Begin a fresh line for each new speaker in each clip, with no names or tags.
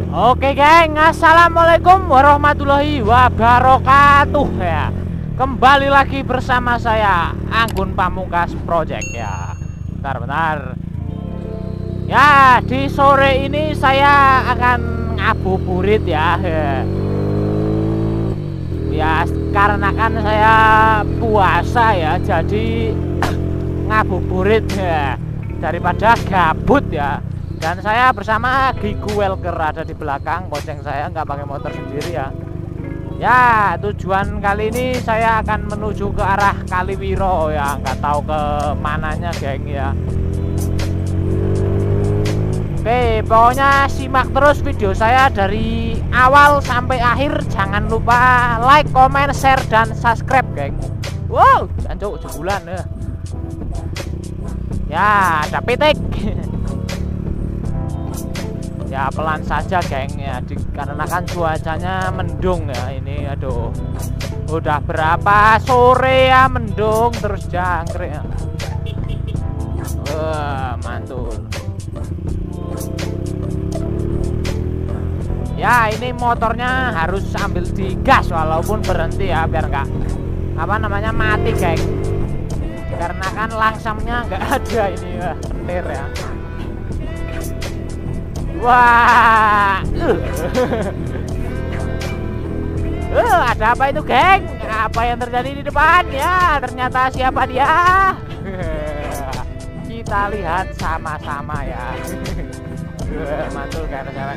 Oke geng, assalamualaikum warahmatullahi wabarakatuh ya. Kembali lagi bersama saya Anggun Pamungkas Project ya. Bentar. Ya, di sore ini saya akan ngabuburit ya. Ya, karena kan saya puasa ya, jadi ngabuburit ya daripada gabut ya. Dan saya bersama Gigu Welker ada di belakang, bonceng saya nggak pakai motor sendiri ya. Ya, tujuan kali ini saya akan menuju ke arah Kaliwiro ya, nggak tahu ke mananya geng ya. Oke, pokoknya simak terus video saya dari awal sampai akhir. Jangan lupa like, comment, share, dan subscribe geng. Wow, jancuk sebulan ya. Ya, ada pitik. Ya pelan saja geng ya, dikarenakan cuacanya mendung ya ini. Aduh, udah berapa sore ya mendung terus jangkrik ya. Mantul. Ya ini motornya harus sambil digas walaupun berhenti ya, biar nggak mati geng. Karena kan langsamnya nggak ada ini ya, petir ya. Wah, ada apa itu geng? Apa yang terjadi di depan ya? Ternyata siapa dia? Kita lihat sama-sama ya. Mantul kan cewek.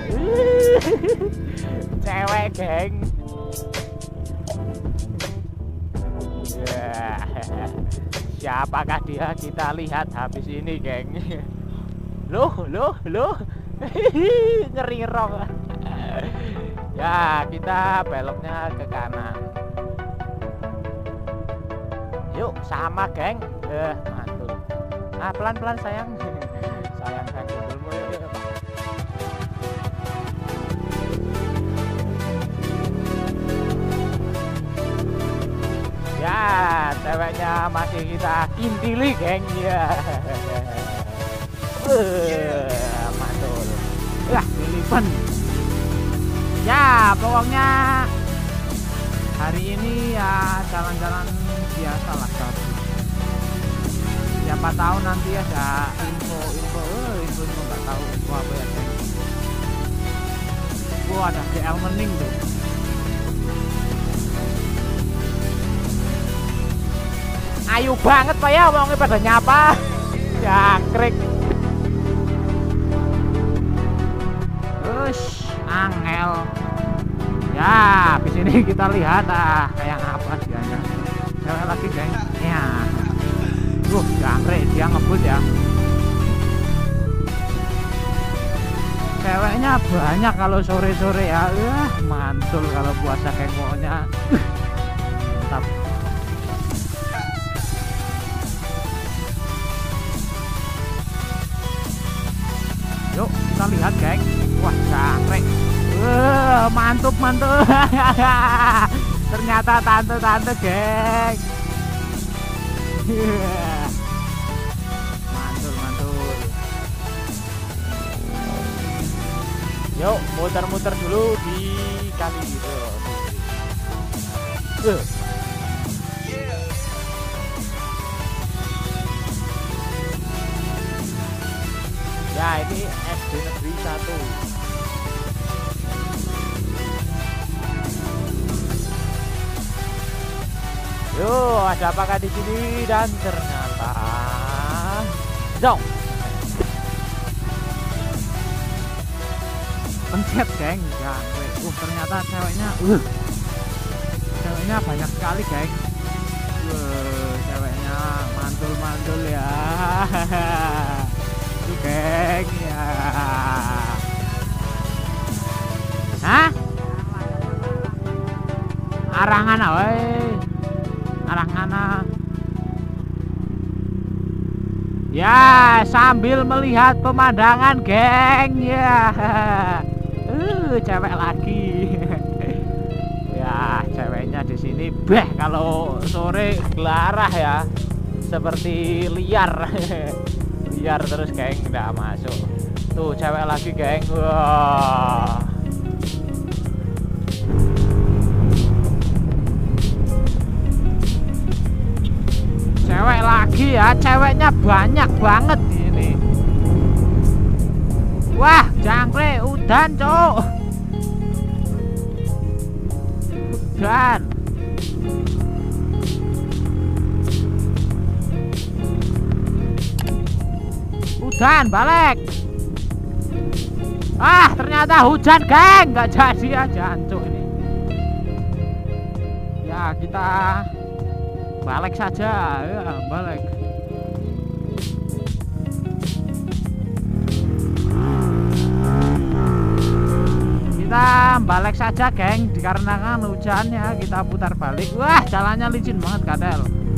Cewek geng. Siapakah dia? Kita lihat habis ini geng. Loh. Ngeri ngerong. Ya kita beloknya ke kanan. Yuk sama geng. Mantul. Pelan-pelan sayang. Sayang dulu ya. Ya ceweknya masih kita intili geng ya. Mantul. Pilihan. Ya pokoknya hari ini ya jalan-jalan biasa lah gabut. Siapa tahu nanti ada info nggak tahu info apa ya geng. Ada DL Mening tuh. Ayo banget pak ya, orangnya pada nyapa. Jangkrik. Angel. Ya, habis ini kita lihat kayak apa dianya. Cewek lagi geng. Ya. Jangkrik dia ngebut ya. Ceweknya banyak kalau sore-sore ya. Mantul kalau puasa kengoknya. Mantap. Yuk kita lihat geng. Wah jangkrik. Mantap. Ternyata tante geng. Mantul. Yuk muter-muter dulu di Kaliwiro. Ya ini SD Negeri 1. Yo, ada apakah di sini? Dan ternyata dong. Pencet geng, ternyata ceweknya banyak sekali geng. Ceweknya mantul ya. Tuh geng ya. Hah? Arangan ya sambil melihat pemandangan geng ya. Cewek lagi. Ya ceweknya di sini kalau sore gelarah ya, seperti liar. Liar terus geng, nggak masuk. Tuh cewek lagi geng. Wah Cewek lagi ya, ceweknya banyak banget ini. Wah, jangkrik udan, cok. Udan. Udan balik. Ah, ternyata hujan, geng. Nggak jadi ya, jancuk ini. Ya, kita balik saja. Ya, balik. Kita balik saja, geng. Dikarenakan hujannya, kita putar balik. Wah, jalannya licin banget, kadel.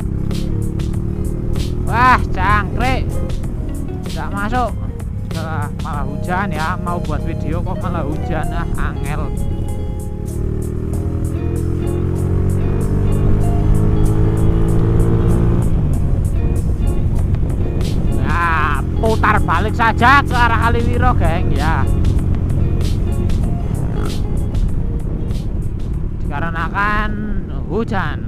Wah, jangkrik. Nggak masuk. Malah hujan ya. Mau buat video kok malah hujan. Ah, angel. Ya, putar balik saja ke arah Kaliwiro, geng ya. Dikarenakan hujan.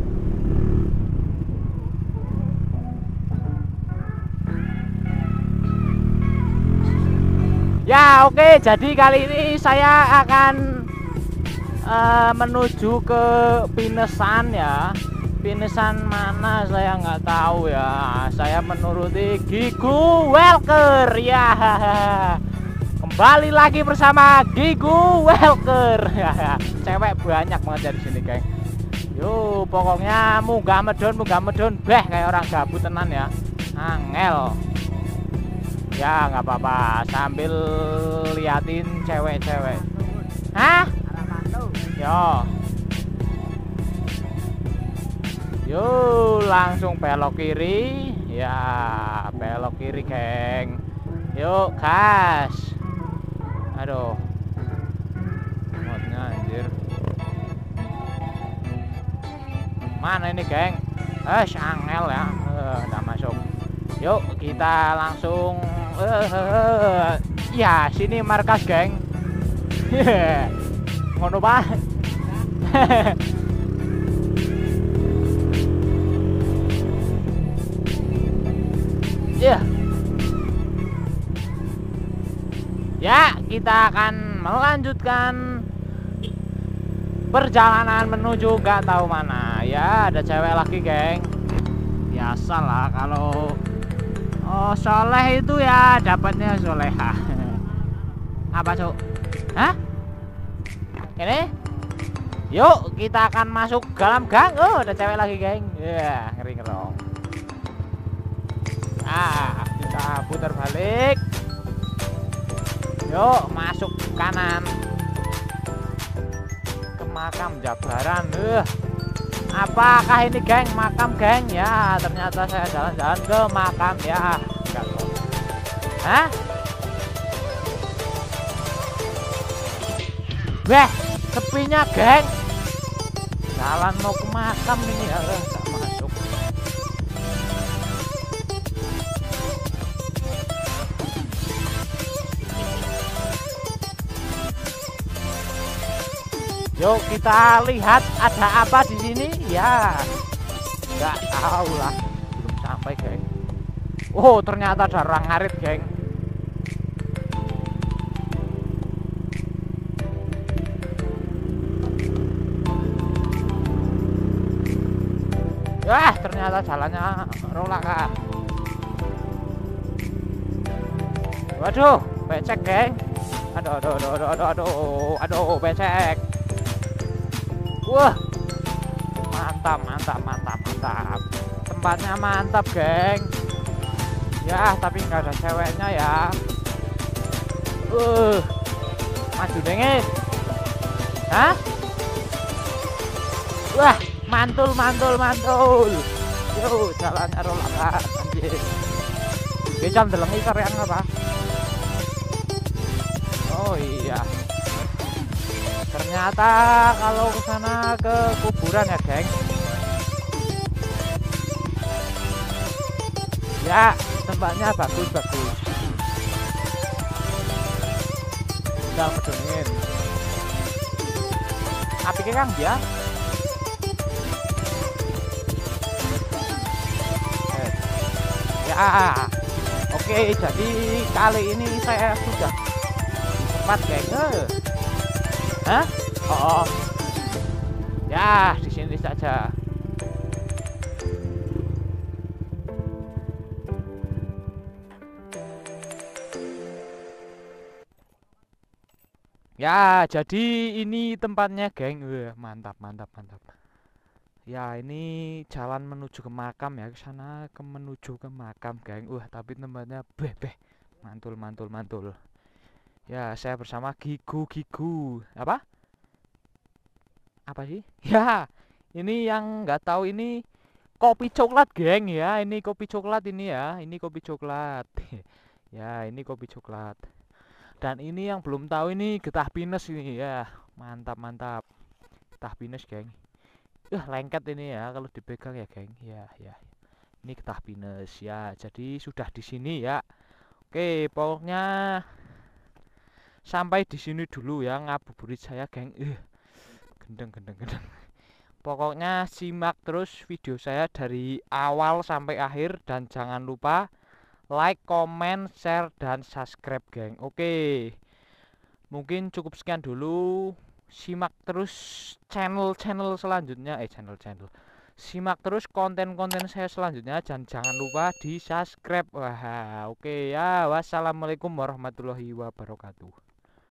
Ya, oke, jadi kali ini saya akan menuju ke Pinesan ya. Pinesan mana saya nggak tahu ya. Saya menuruti Gigu Welker ya. Kembali lagi bersama Gigu Welker. Cewek banyak banget dari sini, geng. Yo, pokoknya munggah medon beh kayak orang gabut tenan ya. Angel. Ya nggak apa-apa, sambil liatin cewek-cewek. Hah? Yo, langsung belok kiri. Ya, belok kiri, geng. Yuk, gas. Aduh, modnya anjir. Mana ini, geng? Angel ya, udah masuk. Yuk, kita langsung ya, sini markas, geng. Ngono Pak. Ya. Ya, kita akan melanjutkan perjalanan menuju nggak tahu mana. Ya, ada cewek lagi, geng. Biasalah kalau soleh itu ya dapatnya soleha. Apa, Cuk? Hah? Ini? Yuk, kita akan masuk dalam gang. Oh, ada cewek lagi, geng. Ya, ngeri ngerong. Ah, kita putar balik. Yuk, masuk kanan ke makam Jabaran. Apakah ini, geng? Makam, geng? Ya, ternyata saya jalan-jalan ke makam ya. Hah? Weh, sepinya, geng. Jalan mau ke makam ini ya, nggak masuk. Yuk kita lihat ada apa di sini ya. Nggak tahu lah, belum sampai, geng. Oh, ternyata ada orang ngarit, geng. Wah, ternyata jalannya rolakan. Waduh, becek, geng. Aduh, becek. Wah, mantap. Tempatnya mantap, geng. Ya, tapi nggak ada ceweknya ya. Maju dengin. Hah? Wah, mantul. Yo, jalannya rolakan, anjir. Kecam delengi karyan apa? Oh iya. Ternyata kalau ke sana ke kuburan ya, geng. Ya, tempatnya bagus. Udah medungin. Apike, Kang, ya? Ya. Oke, jadi kali ini saya sudah tempat geng. Hah? Oh. Ya, di sini saja. Ya, jadi ini tempatnya, geng. Mantap, mantap, mantap. Ya, ini jalan menuju ke makam ya, ke sana menuju ke makam, geng. Tapi tempatnya beh. Mantul, mantul, mantul. Ya, saya bersama Gigu. Apa? Apa sih? Ya, ini yang nggak tahu ini kopi coklat, geng ya. Ini kopi coklat ini ya. Ini kopi coklat. Ya, ini kopi coklat. Dan ini yang belum tahu ini getah pinus ini ya. Mantap, mantap. Getah pinus, geng. Lengket ini ya kalau dipegang ya, geng. Ya. Ini getah pinus ya. Jadi sudah di sini ya. Oke, pokoknya sampai di sini dulu ya ngabuburit saya, geng. Gendeng. Pokoknya simak terus video saya dari awal sampai akhir dan jangan lupa like, comment, share, dan subscribe, geng. Oke. Mungkin cukup sekian dulu. Simak terus channel selanjutnya. Simak terus konten-konten saya selanjutnya dan jangan lupa di subscribe. Oke ya. Wassalamualaikum warahmatullahi wabarakatuh.